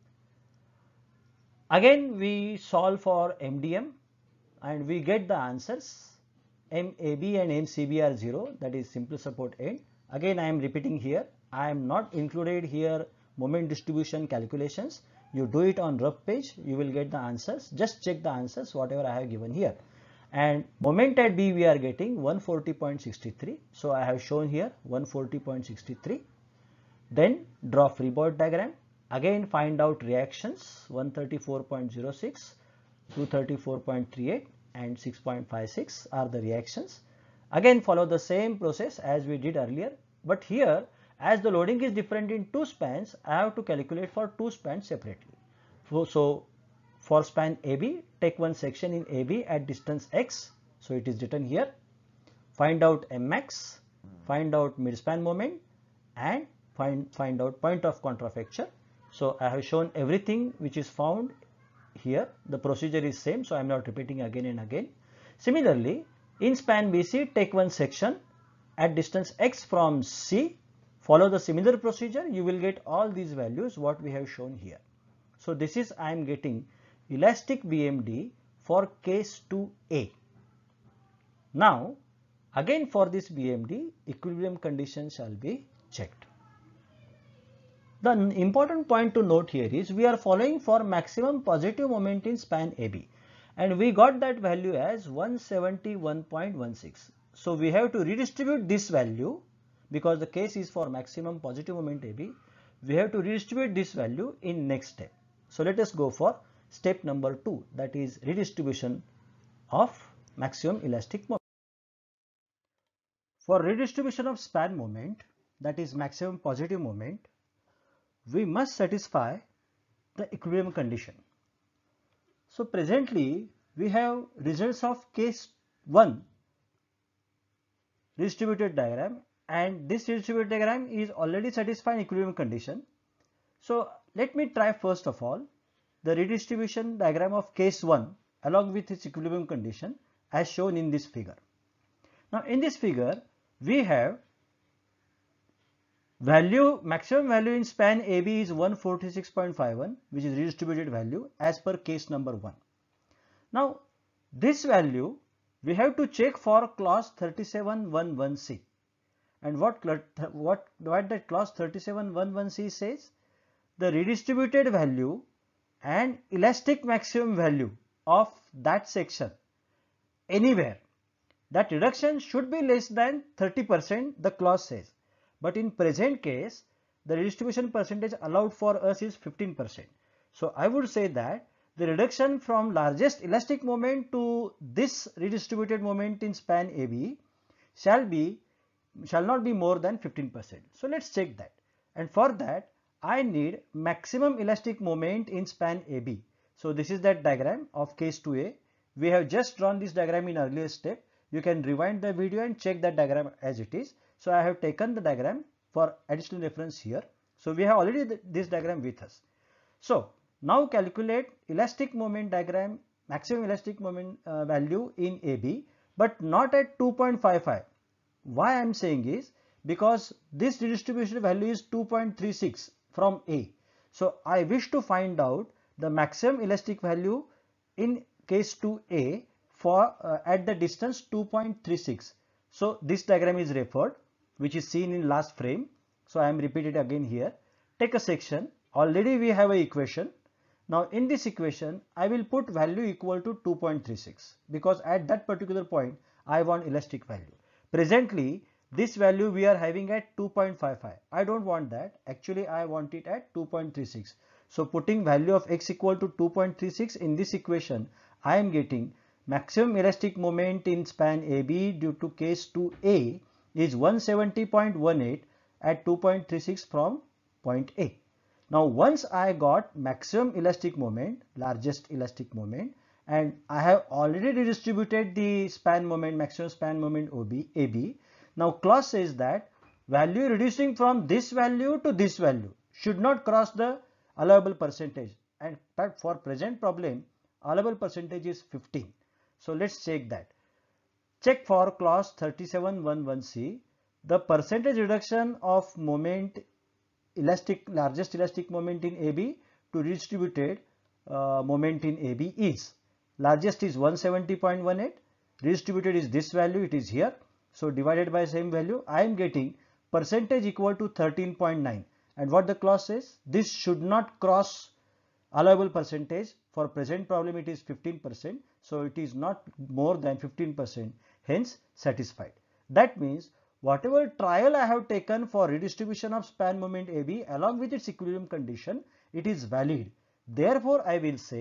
Again we solve for MDM and we get the answers. MAB and MCB are 0, that is simple support end. Again I am repeating here, I am not included here moment distribution calculations. You do it on rough page, you will get the answers. Just check the answers whatever I have given here. And moment at B we are getting 140.63. So I have shown here 140.63. Then draw freeboard diagram. Again find out reactions 134.06. 234.38 and 6.56 are the reactions. Again follow the same process as we did earlier, but here as the loading is different in two spans, I have to calculate for two spans separately. So for span AB, take one section in AB at distance x, so it is written here. Find out Mmax, find out midspan moment, and find out point of contrafracture. So I have shown everything which is found here. The procedure is same, so I am not repeating again and again. Similarly, in span BC, take one section at distance x from C. Follow the similar procedure. You will get all these values what we have shown here. So this is I am getting elastic BMD for case 2A. Now again for this BMD, equilibrium condition shall be checked. The important point to note here is we are following for maximum positive moment in span AB, and we got that value as 171.16. So we have to redistribute this value because the case is for maximum positive moment AB. We have to redistribute this value in next step. So let us go for step number 2, that is redistribution of maximum elastic moment. For redistribution of span moment, that is maximum positive moment, we must satisfy the equilibrium condition. So presently we have results of case 1 redistributed diagram, and this redistributed diagram is already satisfying equilibrium condition. So let me try first of all the redistribution diagram of case 1 along with its equilibrium condition as shown in this figure. Now in this figure we have maximum value in span AB is 146.51, which is redistributed value as per case number 1. Now this value we have to check for clause 3711C, and what that clause 3711C says? The redistributed value and elastic maximum value of that section anywhere, that reduction should be less than 30%, the clause says. But in present case, the redistribution percentage allowed for us is 15%. So I would say that the reduction from largest elastic moment to this redistributed moment in span AB shall not be more than 15%. So let's check that. And for that, I need maximum elastic moment in span AB. So this is that diagram of case 2A. We have just drawn this diagram in earlier step. You can rewind the video and check that diagram as it is. So I have taken the diagram for additional reference here. So we have already this diagram with us. So now calculate elastic moment diagram, maximum elastic moment value in AB, but not at 2.55. Why I am saying is because this redistribution value is 2.36 from A. So I wish to find out the maximum elastic value in case 2A for at the distance 2.36. So this diagram is referred, which is seen in last frame. So I am repeating again here. Take a section. Already we have an equation. Now in this equation I will put value equal to 2.36 because at that particular point I want elastic value. Presently this value we are having at 2.55. I don't want that. Actually I want it at 2.36. So putting value of x equal to 2.36 in this equation, I am getting maximum elastic moment in span AB due to case 2A is 170.18 at 2.36 from point A. Now once I got maximum elastic moment, largest elastic moment, and I have already redistributed the span moment, maximum span moment AB. Now clause says that value reducing from this value to this value should not cross the allowable percentage, and for present problem allowable percentage is 15. So let's check that. Check for clause 3711C, the percentage reduction of moment largest elastic moment in AB to redistributed moment in AB is, largest is 170.18, redistributed is this value, it is here. So divided by same value, I am getting percentage equal to 13.9, and what the clause says, this should not cross allowable percentage. For present problem it is 15%, so it is not more than 15%, hence satisfied. That means whatever trial I have taken for redistribution of span moment AB along with its equilibrium condition, it is valid. Therefore I will say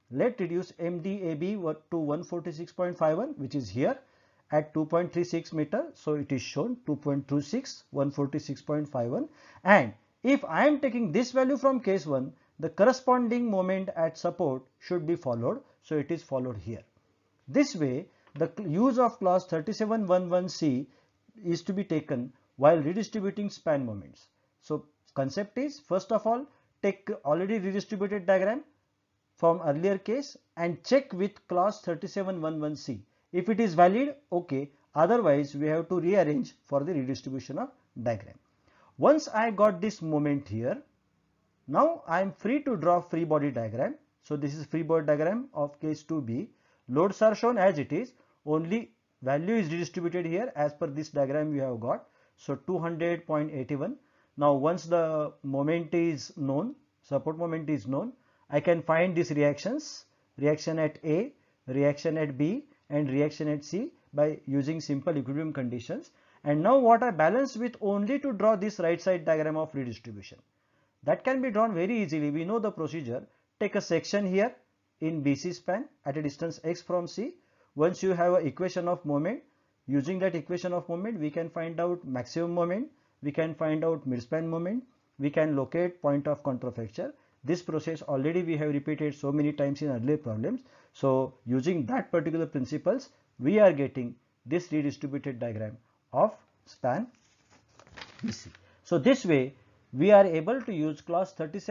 Let reduce MDAB to 146.51, which is here at 2.36 meter. So it is shown 2.26, 146.51. And if I am taking this value from case 1, the corresponding moment at support should be followed. So it is followed here. This way, the use of clause 3711C is to be taken while redistributing span moments. So concept is, first of all, take already redistributed diagram from earlier case and check with clause 3711C. If it is valid, okay. Otherwise, we have to rearrange for the redistribution of diagram. Once I got this moment here, now I am free to draw free body diagram. So this is free body diagram of case 2B. Loads are shown as it is. Only value is redistributed here as per this diagram we have got. So 200.81. Now once the moment is known, support moment is known, I can find these reactions, reaction at A, reaction at B and reaction at C by using simple equilibrium conditions. And now what I balance with only to draw this right side diagram of redistribution. That can be drawn very easily. We know the procedure. Take a section here in BC span at a distance x from C. Once you have an equation of moment, using that equation of moment, we can find out maximum moment, we can find out midspan moment, we can locate point of contrafracture. This process already we have repeated so many times in earlier problems. So using that particular principles, we are getting this redistributed diagram of span BC. So this way we are able to use clause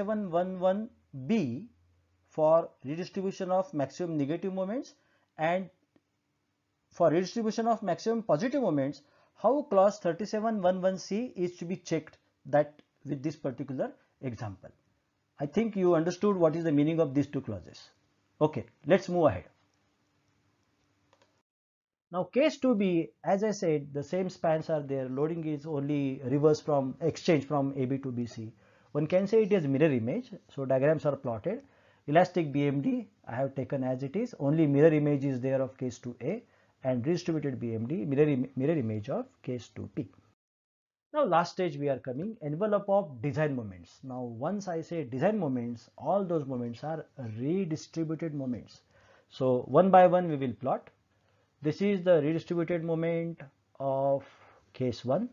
3711B for redistribution of maximum negative moments, and for redistribution of maximum positive moments, how clause 3711C is to be checked, that with this particular example. I think you understood what is the meaning of these two clauses. Okay, let's move ahead. Now case 2B, as I said, the same spans are there. Loading is only reverse from exchange from AB to BC. One can say it is mirror image. So diagrams are plotted. Elastic BMD I have taken as it is. Only mirror image is there of case 2A, and redistributed BMD mirror image of case 2B. Now last stage we are coming, envelope of design moments. Now once I say design moments, all those moments are redistributed moments. So one by one we will plot. This is the redistributed moment of case 1.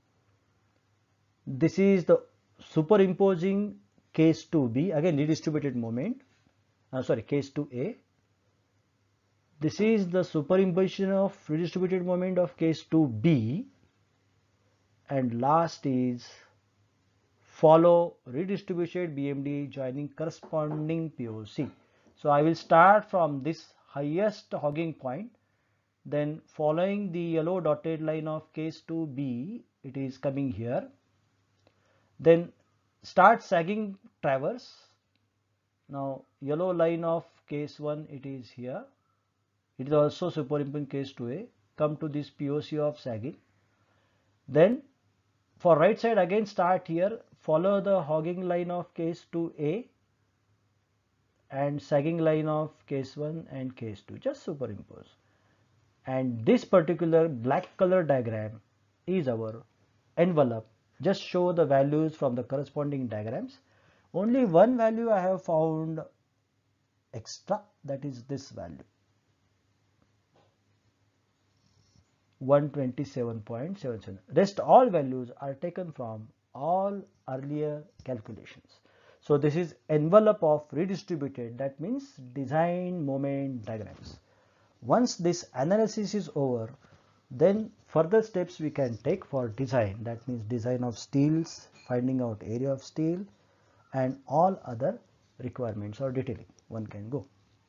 This is the superimposing case 2B, again redistributed moment, case 2A. This is the superimposition of redistributed moment of case 2B. And last is follow redistributed BMD joining corresponding POC. So I will start from this highest hogging point, then following the yellow dotted line of case 2B, it is coming here. Then start sagging traverse. Now yellow line of case 1, it is here. It is also superimposing case 2A. Come to this POC of sagging. Then for right side again start here, follow the hogging line of case 2A and sagging line of case 1 and case 2, just superimpose. And this particular black color diagram is our envelope. Just show the values from the corresponding diagrams. Only one value I have found extra, that is this value, 127.77. Rest all values are taken from all earlier calculations. So this is envelope of redistributed, that means design moment diagrams. Once this analysis is over, then further steps we can take for design, that means design of steels, finding out area of steel and all other requirements or detailing one can go.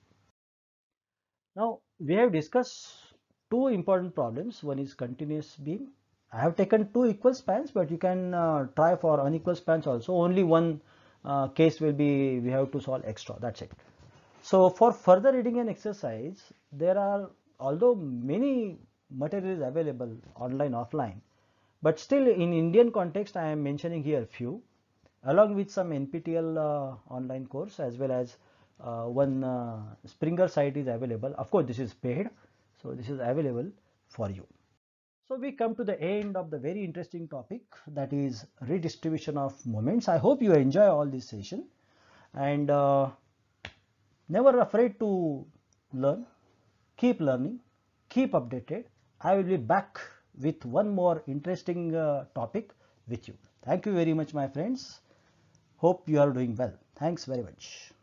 Now we have discussed two important problems. One is continuous beam. I have taken two equal spans, but you can try for unequal spans also. Only one case will be, we have to solve extra, that's it. So for further reading and exercise, there are, although many materials available online, offline, but still in Indian context I am mentioning here few, along with some NPTEL online course, as well as one Springer site is available. Of course this is paid, so this is available for you. So we come to the end of the very interesting topic, that is redistribution of moments. I hope you enjoy all this session, and Never afraid to learn. Keep learning. Keep updated. I will be back with one more interesting topic with you. Thank you very much, my friends. Hope you are doing well. Thanks very much.